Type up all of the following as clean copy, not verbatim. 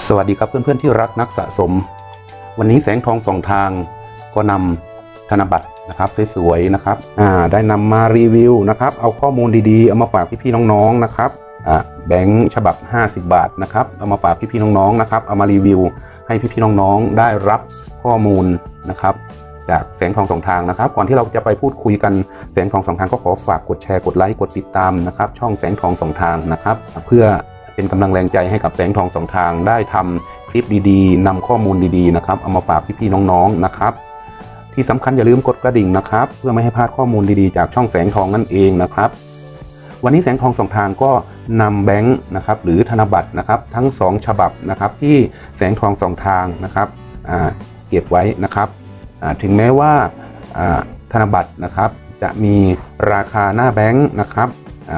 สวัสดีครับเพื่อนๆที่รักนักสะสมวันนี้แสงทองสองทางก็นำธนบัตรนะครับสวยๆนะครับได้นำมารีวิวนะครับเอาข้อมูลดีๆเอามาฝากพี่ๆน้องๆนะครับแบงค์ฉบับ50 บาทนะครับเอามาฝากพี่ๆน้องๆนะครับเอามารีวิวให้พี่ๆน้องๆได้รับข้อมูลนะครับจากแสงทองสองทางนะครับก่อนที่เราจะไปพูดคุยกันแสงทองสองทางก็ขอฝากกดแชร์กดไลค์กดติดตามนะครับช่องแสงทองสองทางนะครับเพื่อเป็นกำลังแรงใจให้กับแสงทองสองทางได้ทำคลิปดีๆนำข้อมูลดีๆนะครับเอามาฝากพี่ๆน้องๆนะครับที่สำคัญอย่าลืมกดกระดิ่งนะครับเพื่อไม่ให้พลาดข้อมูลดีๆจากช่องแสงทองนั่นเองนะครับวันนี้แสงทองสองทางก็นำแบงค์นะครับหรือธนบัตรนะครับทั้ง2ฉบับนะครับที่แสงทองสองทางนะครับเก็บไว้นะครับถึงแม้ว่าธนบัตรนะครับจะมีราคาหน้าแบงค์นะครับ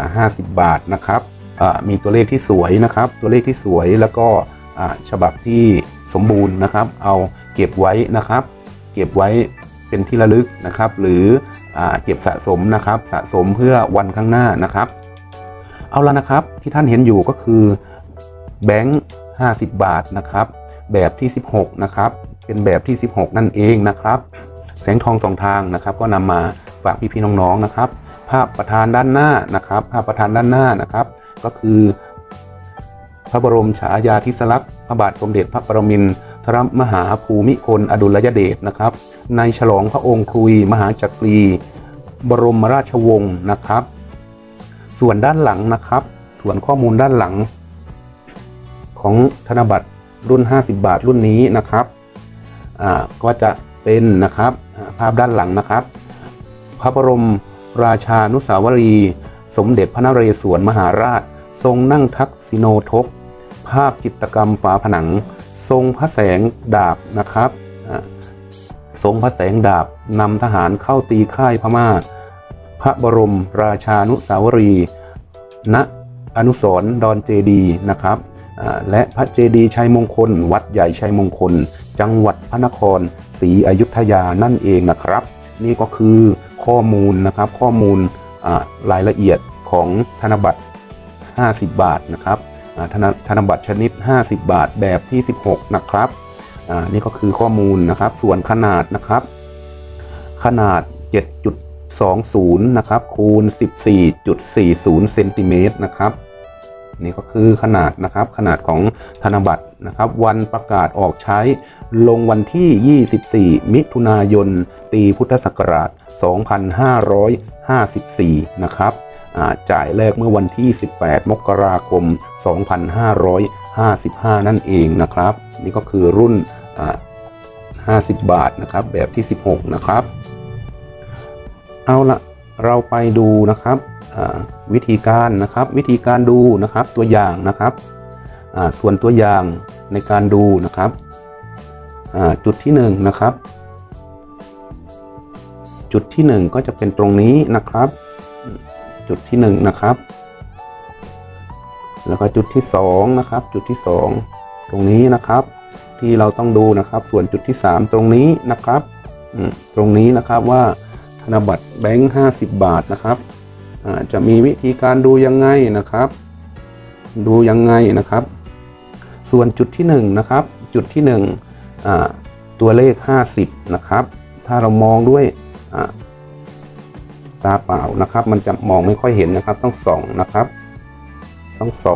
50 บาทนะครับมีตัวเลขที่สวยนะครับตัวเลขที่สวยแล้วก็ฉบับที่สมบูรณ์นะครับเอาเก็บไว้นะครับเก็บไว้เป็นที่ระลึกนะครับหรือเก็บสะสมนะครับสะสมเพื่อวันข้างหน้านะครับเอาละนะครับที่ท่านเห็นอยู่ก็คือแบงค์50 บาทนะครับแบบที่16นะครับเป็นแบบที่16นั่นเองนะครับแสงทองสองทางนะครับก็นำมาฝากพี่ๆน้องๆนะครับภาพประธานด้านหน้านะครับภาพประธานด้านหน้านะครับก็คือพระบรมฉายาธิสลักษณ์พระบาทสมเด็จพระปรมินทรมหาภูมิพลอดุลยเดชนะครับในฉลองพระองค์ครุยมหาจักรีบรมราชวงศ์นะครับส่วนด้านหลังนะครับส่วนข้อมูลด้านหลังของธนบัตรรุ่น50 บาทรุ่นนี้นะครับก็จะเป็นนะครับภาพด้านหลังนะครับพระบรมราชานุสาวรีย์สมเด็จพระนเรศวรมหาราชทรงนั่งทักษิโนทกภาพจิตรกรรมฝาผนังทรงพระแสงดาบนะครับทรงพระแสงดาบนำทหารเข้าตีค่ายพม่าพระบรมราชานุสาวรีย์ณอนุสรณ์ดอนเจดีนะครับและพระเจดีย์ชัยมงคลวัดใหญ่ชัยมงคลจังหวัดพระนครศรีอยุธยานั่นเองนะครับนี่ก็คือข้อมูลนะครับข้อมูลรายละเอียดของธนบัตร50 บาทนะครับธนบัตรชนิด50 บาทแบบที่16นะครับนี่ก็คือข้อมูลนะครับส่วนขนาดนะครับขนาด 7.20 นะครับคูณ 14.40 เซนติเมตรนะครับนี่ก็คือขนาดนะครับขนาดของธนบัตรนะครับวันประกาศออกใช้ลงวันที่ 24 มิถุนายนปีพุทธศักราช 2554 นะครับจ่ายแรกเมื่อวันที่ 18 มกราคม 2555 นั่นเองนะครับนี่ก็คือรุ่น50 บาทนะครับแบบที่16นะครับเอาละเราไปดูนะครับวิธีการนะครับวิธีการดูนะครับตัวอย่างนะครับส่วนตัวอย่างในการดูนะครับจุดที่1นะครับจุดที่1ก็จะเป็นตรงนี้นะครับจุดที่1นะครับแล้วก็จุดที่2นะครับจุดที่2ตรงนี้นะครับที่เราต้องดูนะครับส่วนจุดที่3ตรงนี้นะครับตรงนี้นะครับว่าธนบัตรแบงค์50 บาทนะครับจะมีวิธีการดูยังไงนะครับดูยังไงนะครับส่วนจุดที่1นะครับจุดที่1ตัวเลข50นะครับถ้าเรามองด้วยตาเปล่านะครับมันจะมองไม่ค่อยเห็นนะครับต้องส่องนะครับต้องส่อง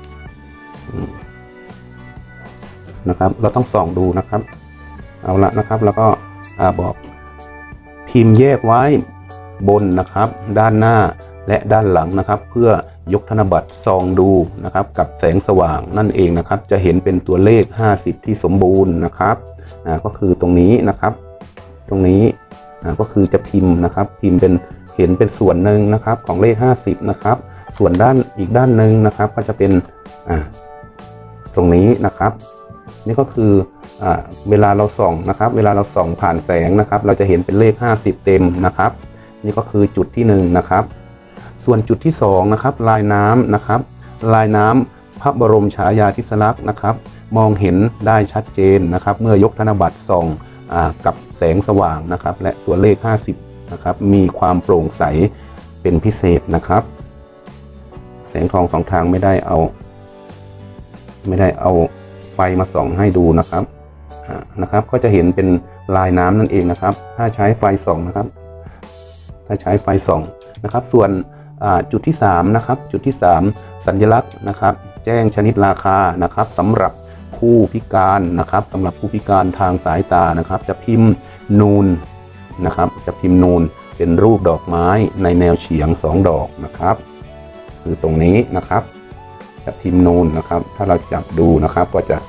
นะครับเราต้องส่องดูนะครับเอาละนะครับแล้วก็บอกพิมพ์แยกไว้บนนะครับด้านหน้าและด้านหลังนะครับเพื่อยกธนบัตรส่องดูนะครับกับแสงสว่างนั่นเองนะครับจะเห็นเป็นตัวเลข50ที่สมบูรณ์นะครับก็คือตรงนี้นะครับตรงนี้ก็คือจะพิมพ์นะครับพิมพ์เป็นเห็นเป็นส่วนหนึ่งนะครับของเลข50นะครับส่วนด้านอีกด้านหนึ่งนะครับก็จะเป็นตรงนี้นะครับนี่ก็คือเวลาเราส่องนะครับเวลาเราส่องผ่านแสงนะครับเราจะเห็นเป็นเลข50เต็มนะครับนี่ก็คือจุดที่1นะครับส่วนจุดที่2นะครับลายน้ำนะครับลายน้ำพระบรมฉายาธิสลักษณ์นะครับมองเห็นได้ชัดเจนนะครับเมื่อยกธนบัตรส่องกับแสงสว่างนะครับและตัวเลข50นะครับมีความโปร่งใสเป็นพิเศษนะครับแสงทองสองทางไม่ได้เอา ไฟไฟมาส่องให้ดูนะครับก็จะเห็นเป็นลายน้ำนั่นเองนะครับถ้าใช้ไฟส่องนะครับถ้าใช้ไฟส่องนะครับส่วนจุดที่3นะครับจุดที่3สัญลักษณ์นะครับแจ้งชนิดราคานะครับสำหรับผู้พิการนะครับสำหรับผู้พิการทางสายตานะครับจะพิมพ์นูนนะครับจะพิมพ์นูนเป็นรูปดอกไม้ในแนวเฉียง2ดอกนะครับคือตรงนี้นะครับจะพิมพ์นูนนะครับถ้าเราจับดูนะครับก็จะ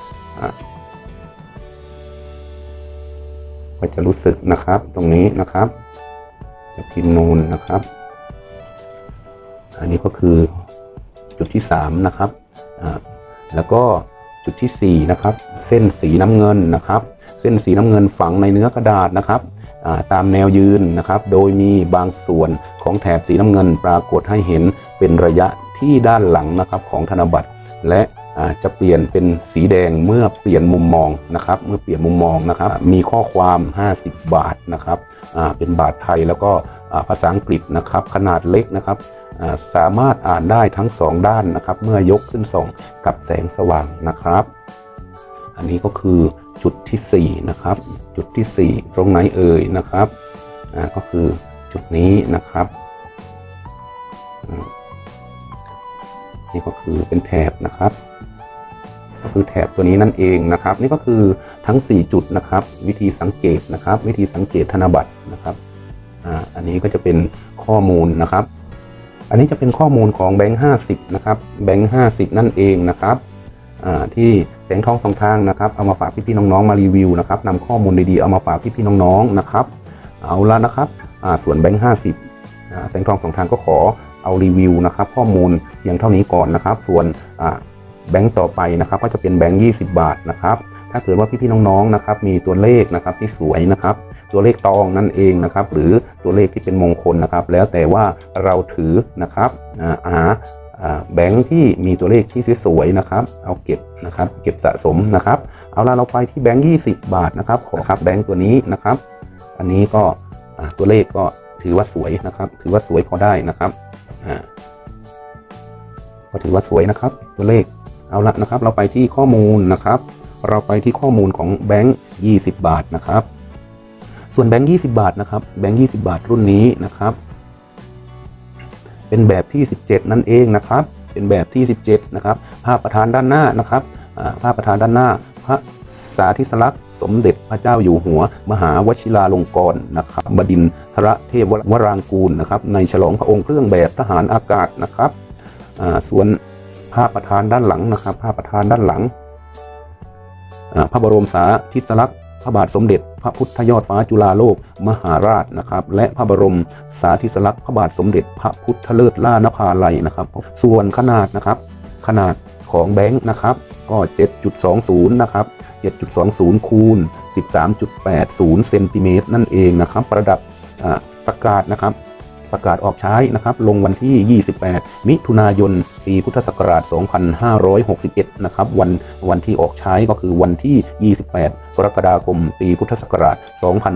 รู้สึกนะครับตรงนี้นะครับจะพิมพ์นูนนะครับอันนี้ก็คือจุดที่3นะครับแล้วก็จุดที่4นะครับเส้นสีน้ำเงินนะครับเส้นสีน้ำเงินฝังในเนื้อกระดาษนะครับตามแนวยืนนะครับโดยมีบางส่วนของแถบสีน้ำเงินปรากฏให้เห็นเป็นระยะที่ด้านหลังนะครับของธนบัตรและจะเปลี่ยนเป็นสีแดงเมื่อเปลี่ยนมุมมองนะครับเมื่อเปลี่ยนมุมมองนะครับมีข้อความ50 บาทนะครับเป็นบาทไทยแล้วก็ภาษาอังกฤษนะครับขนาดเล็กนะครับสามารถอ่านได้ทั้ง2ด้านนะครับเมื่อยกขึ้นส่องกับแสงสว่างนะครับอันนี้ก็คือจุดที่4นะครับจุดที่4ตรงไหนเอ่ยนะครับก็คือจุดนี้นะครับนี่ก็คือเป็นแถบนะครับก็คือแถบตัวนี้นั่นเองนะครับนี่ก็คือทั้ง4จุดนะครับวิธีสังเกตนะครับวิธีสังเกตธนบัตรนะครับอันนี้ก็จะเป็นข้อมูลนะครับอันนี้จะเป็นข้อมูลของแบงค์50นะครับแบงค์50นั่นเองนะครับที่แสงทองสองทางนะครับเอามาฝากพี่ๆน้องๆมารีวิวนะครับนำข้อมูลดีๆเอามาฝากพี่ๆน้องๆนะครับเอาละนะครับส่วนแบงค์50แสงทองสองทางก็ขอเอารีวิวนะครับข้อมูลเพียงเท่านี้ก่อนนะครับส่วนแบงค์ต่อไปนะครับก็จะเป็นแบงค์20 บาทนะครับถ้าเกิดว่าพี่ๆน้องๆนะครับมีตัวเลขนะครับที่สวยนะครับตัวเลขตองนั่นเองนะครับหรือตัวเลขที่เป็นมงคลนะครับแล้วแต่ว่าเราถือนะครับแบงค์ที่มีตัวเลขที่สวยๆนะครับเอาเก็บนะครับเก็บสะสมนะครับเอาละเราไปที่แบงค์20 บาทนะครับขอครับแบงค์ตัวนี้นะครับอันนี้ก็ตัวเลขก็ถือว่าสวยนะครับถือว่าสวยพอได้นะครับก็ถือว่าสวยนะครับตัวเลขเอาละนะครับเราไปที่ข้อมูลนะครับเราไปที่ข้อมูลของแบงค์20 บาทนะครับส่วนแบงค์20 บาทนะครับแบงค์20 บาทรุ่นนี้นะครับเป็นแบบที่17นั่นเองนะครับเป็นแบบที่17นะครับภาพประธานด้านหน้านะครับภาพประธานด้านหน้าพระสาธิสลักษณ์สมเด็จพระเจ้าอยู่หัวมหาวชิราลงกรณ์นะครับบดินทรเทพวรางกูลนะครับในฉลองพระองค์เครื่องแบบทหารอากาศนะครับส่วนภาพประธานด้านหลังนะครับภาพประธานด้านหลังพระบรมสาธิสลักษณ์พระบาทสมเด็จพระพุทธยอดฟ้าจุฬาโลกมหาราชนะครับและพระบรมสาธิสลักษณ์พระบาทสมเด็จพระพุทธเลิศล่านภาลัยนะครับส่วนขนาดนะครับขนาดของแบงค์นะครับก็ 7.20 นะครับ 7.20 คูณ 13.80 เซนติเมตรนั่นเองนะครับประดับประกาศนะครับประกาศออกใช้นะครับลงวันที่ 28 มิถุนายน ปีพุทธศักราช 2561 นะครับวันที่ออกใช้ก็คือวันที่ 28 กรกฎาคม ปีพุทธศักราช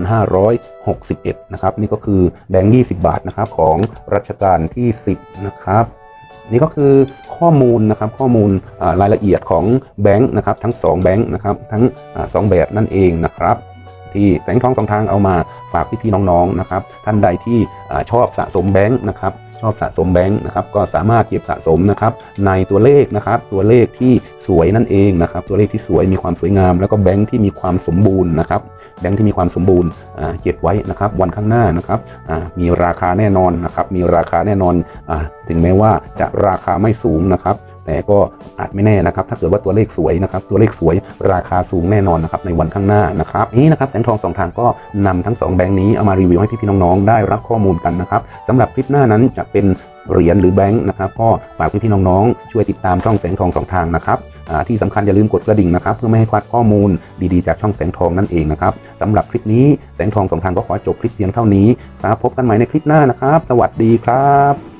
2561 นะครับนี่ก็คือแบงค์ 20 บาทนะครับของรัชกาลที่ 10 นะครับนี่ก็คือข้อมูลนะครับข้อมูลรายละเอียดของแบงค์นะครับทั้ง2แบงค์นะครับทั้ง2แบบนั่นเองนะครับที่แสงทองสองทางเอามาฝากพี่ๆน้องๆนะครับท่านใดที่ชอบสะสมแบงค์นะครับชอบสะสมแบงค์นะครับก็สามารถเก็บสะสมนะครับในตัวเลขนะครับตัวเลขที่สวยนั่นเองนะครับตัวเลขที่สวยมีความสวยงามแล้วก็แบงค์ที่มีความสมบูรณ์นะครับแบงค์ที่มีความสมบูรณ์เก็บไว้นะครับวันข้างหน้านะครับมีราคาแน่นอนนะครับมีราคาแน่นอนถึงแม้ว่าจะราคาไม่สูงนะครับแต่ก็อาจไม่แน่นะครับถ้าเกิดว่าตัวเลขสวยนะครับตัวเลขสวยราคาสูงแน่นอนนะครับในวันข้างหน้านะครับนี้นะครับแสงทองสองทางก็นำทั้ง2แบงค์นี้เอามารีวิวให้พี่ๆน้องๆได้รับข้อมูลกันนะครับสำหรับคลิปหน้านั้นจะเป็นเหรียญหรือแบงค์นะครับก็ฝากพี่ๆน้องๆช่วยติดตามช่องแสงทองสองทางนะครับที่สำคัญอย่าลืมกดกระดิ่งนะครับเพื่อไม่ให้พลาดข้อมูลดีๆจากช่องแสงทองนั่นเองนะครับสำหรับคลิปนี้แสงทองสองทางก็ขอจบคลิปเพียงเท่านี้ครับพบกันใหม่ในคลิปหน้านะครับสวัสดีครับ